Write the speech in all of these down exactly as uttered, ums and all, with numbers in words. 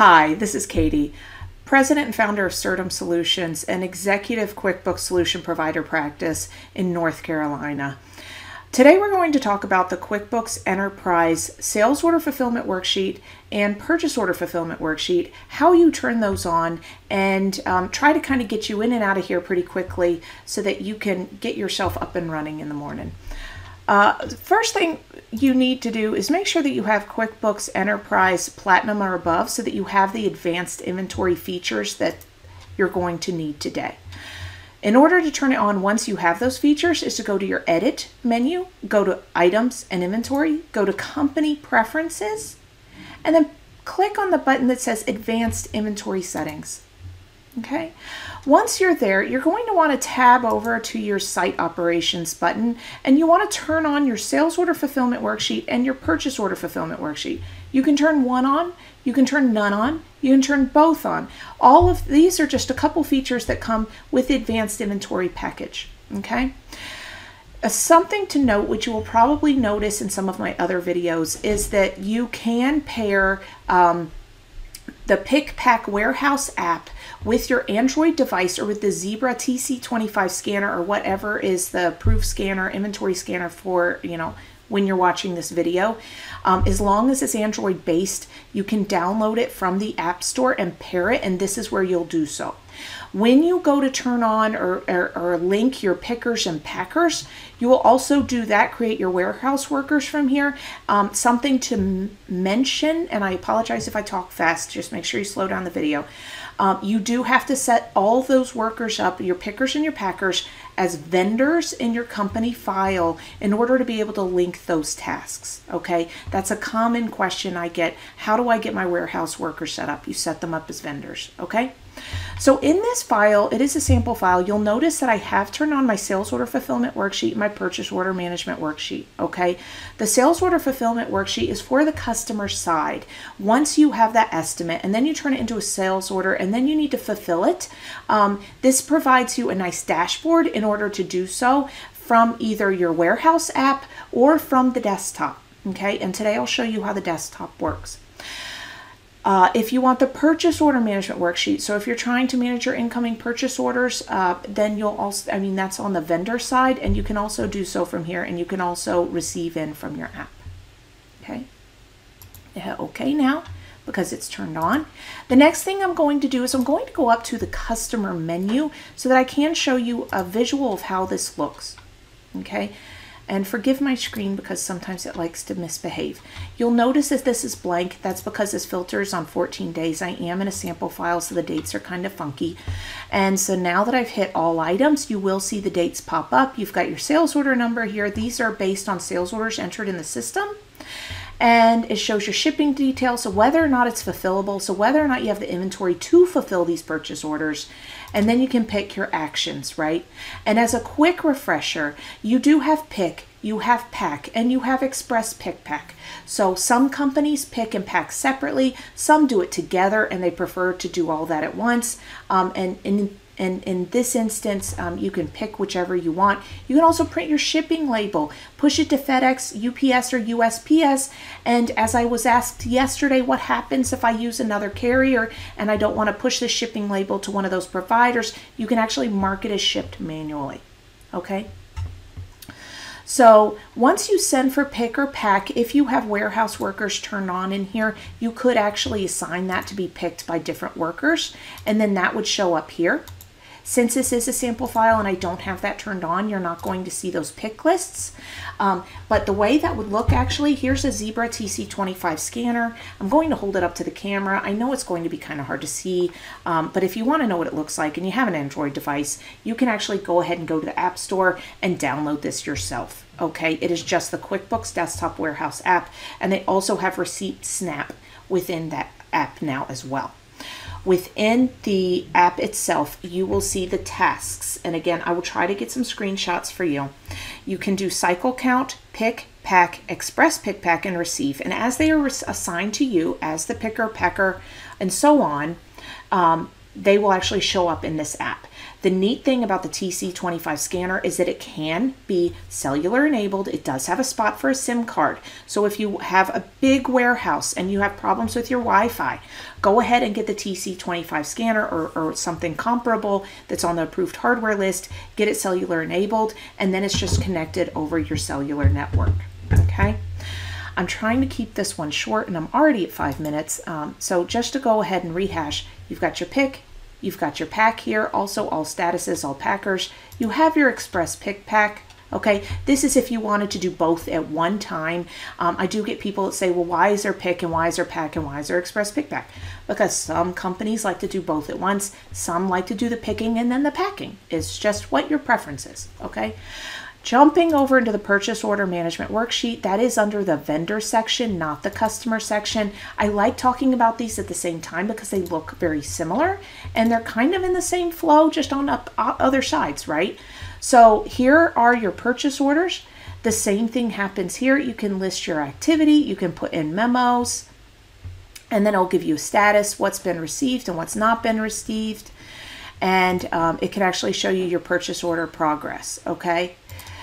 Hi, this is Katie, President and founder of Certum Solutions, an executive QuickBooks solution provider practice in North Carolina. Today we're going to talk about the QuickBooks Enterprise Sales Order Fulfillment Worksheet and Purchase Order Fulfillment Worksheet, how you turn those on, and um, try to kind of get you in and out of here pretty quickly so that you can get yourself up and running in the morning. Uh, first thing you need to do is make sure that you have QuickBooks Enterprise Platinum or above so that you have the advanced inventory features that you're going to need today. In order to turn it on once you have those features is to go to your Edit menu, go to Items and Inventory, go to Company Preferences, and then click on the button that says Advanced Inventory Settings. Okay. Once you're there, you're going to want to tab over to your Site Operations button, and you want to turn on your Sales Order Fulfillment Worksheet and your Purchase Order Fulfillment Worksheet. You can turn one on, you can turn none on, you can turn both on. All of these are just a couple features that come with the Advanced Inventory package. Okay. Uh, something to note, which you will probably notice in some of my other videos, is that you can pair um, the PickPack Warehouse app with your Android device or with the Zebra T C twenty-five scanner or whatever is the proof scanner, inventory scanner for, you know, when you're watching this video. Um, as long as it's Android based, you can download it from the App Store and pair it, and this is where you'll do so. When you go to turn on or, or, or link your pickers and packers, you will also do that, create your warehouse workers from here. Um, something to m mention, and I apologize if I talk fast, just make sure you slow down the video. Um, you do have to set all of those workers up, your pickers and your packers, as vendors in your company file in order to be able to link those tasks, okay? That's a common question I get. How do I get my warehouse workers set up? You set them up as vendors, okay? So in this file, it is a sample file. You'll notice that I have turned on my Sales Order Fulfillment Worksheet and my Purchase Order Management Worksheet, okay? The Sales Order Fulfillment Worksheet is for the customer side. Once you have that estimate, and then you turn it into a sales order, and then you need to fulfill it, um, this provides you a nice dashboard in order to do so from either your warehouse app or from the desktop, okay? And today I'll show you how the desktop works. Uh, if you want the Purchase Order Management Worksheet, so if you're trying to manage your incoming purchase orders, uh, then you'll also, I mean, that's on the vendor side, and you can also do so from here, and you can also receive in from your app. Okay. Yeah, okay now, because it's turned on. The next thing I'm going to do is I'm going to go up to the customer menu so that I can show you a visual of how this looks. Okay. And forgive my screen because sometimes it likes to misbehave. You'll notice that this is blank. That's because this filter is on fourteen days. I am in a sample file, so the dates are kind of funky. And so now that I've hit all items, you will see the dates pop up. You've got your sales order number here. These are based on sales orders entered in the system. And it shows your shipping details, so whether or not it's fulfillable, so whether or not you have the inventory to fulfill these purchase orders. And then you can pick your actions, right? And as a quick refresher, you do have pick, you have pack, and you have express pick pack. So some companies pick and pack separately, some do it together, and they prefer to do all that at once. Um, and in And in this instance, um, you can pick whichever you want. You can also print your shipping label, push it to FedEx, U P S, or U S P S. And as I was asked yesterday, what happens if I use another carrier and I don't want to push the shipping label to one of those providers? You can actually mark it as shipped manually, okay? So once you send for pick or pack, if you have warehouse workers turned on in here, you could actually assign that to be picked by different workers, and then that would show up here. Since this is a sample file and I don't have that turned on, you're not going to see those pick lists. Um, but the way that would look, actually, here's a Zebra T C twenty-five scanner. I'm going to hold it up to the camera. I know it's going to be kind of hard to see, um, but if you want to know what it looks like and you have an Android device, you can actually go ahead and go to the App Store and download this yourself. Okay, it is just the QuickBooks Desktop Warehouse app, and they also have Receipt Snap within that app now as well. Within the app itself, you will see the tasks. And again, I will try to get some screenshots for you. You can do cycle count, pick, pack, express pick, pack, and receive. And as they are assigned to you as the picker, packer, and so on, um, they will actually show up in this app. The neat thing about the T C twenty-five scanner is that it can be cellular enabled. It does have a spot for a SIM card. So if you have a big warehouse and you have problems with your Wi-Fi, go ahead and get the T C twenty-five scanner or, or something comparable that's on the approved hardware list, get it cellular enabled, and then it's just connected over your cellular network, okay? I'm trying to keep this one short and I'm already at five minutes. Um, so just to go ahead and rehash, you've got your pick, you've got your pack here, also all statuses, all packers. You have your express pick pack. Okay, this is if you wanted to do both at one time. Um, I do get people that say, well, why is there pick and why is there pack and why is there express pick pack? Because some companies like to do both at once. Some like to do the picking and then the packing. It's just what your preference is, okay? Jumping over into the purchase order management worksheet, that is under the vendor section, not the customer section. I like talking about these at the same time because they look very similar and they're kind of in the same flow, just on up, other sides, right? So here are your purchase orders. The same thing happens here. You can list your activity, you can put in memos, and then it'll give you a status, what's been received and what's not been received. And um, it can actually show you your purchase order progress, okay?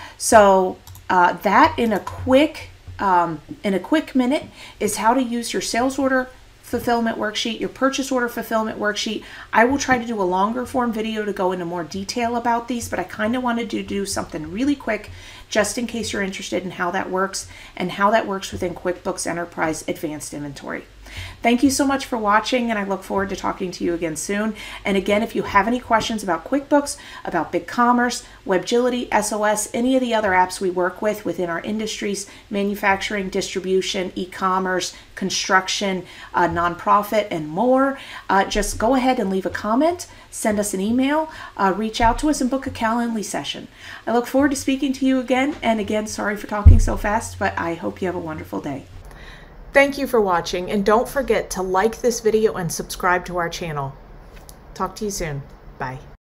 So uh, that in a quick um, in a quick minute is how to use your sales order fulfillment worksheet, your purchase order fulfillment worksheet. I will try to do a longer form video to go into more detail about these, but I kind of wanted to do something really quick just in case you're interested in how that works and how that works within QuickBooks Enterprise Advanced Inventory. Thank you so much for watching, and I look forward to talking to you again soon. And again, if you have any questions about QuickBooks, about BigCommerce, WebGility, S O S, any of the other apps we work with within our industries, manufacturing, distribution, e-commerce, construction, uh, nonprofit, and more, uh, just go ahead and leave a comment, send us an email, uh, reach out to us, and book a Calendly session. I look forward to speaking to you again. And again, sorry for talking so fast, but I hope you have a wonderful day. Thank you for watching, and don't forget to like this video and subscribe to our channel. Talk to you soon. Bye.